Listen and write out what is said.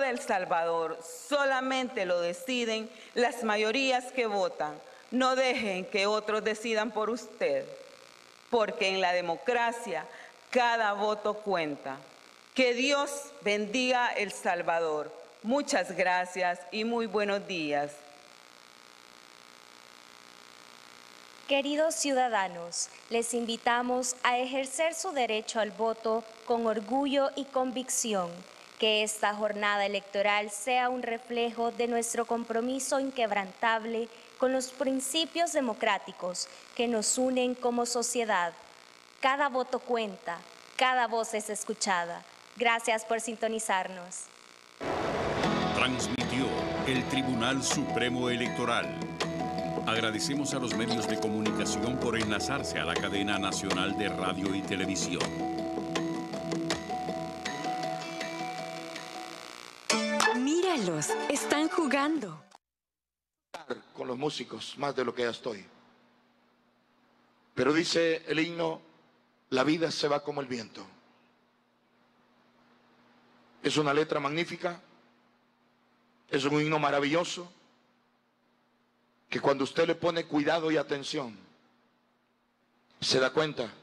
de El Salvador solamente lo deciden las mayorías que votan. No dejen que otros decidan por usted, porque en la democracia cada voto cuenta. Que Dios bendiga El Salvador. Muchas gracias y muy buenos días. Queridos ciudadanos, les invitamos a ejercer su derecho al voto con orgullo y convicción. Que esta jornada electoral sea un reflejo de nuestro compromiso inquebrantable con los principios democráticos que nos unen como sociedad. Cada voto cuenta, cada voz es escuchada. Gracias por sintonizarnos. Transmitió el Tribunal Supremo Electoral. Agradecemos a los medios de comunicación por enlazarse a la cadena nacional de radio y televisión. Míralos, están jugando. Con los músicos, más de lo que ya estoy. Pero dice el himno, la vida se va como el viento. Es una letra magnífica, es un himno maravilloso, que cuando usted le pone cuidado y atención, se da cuenta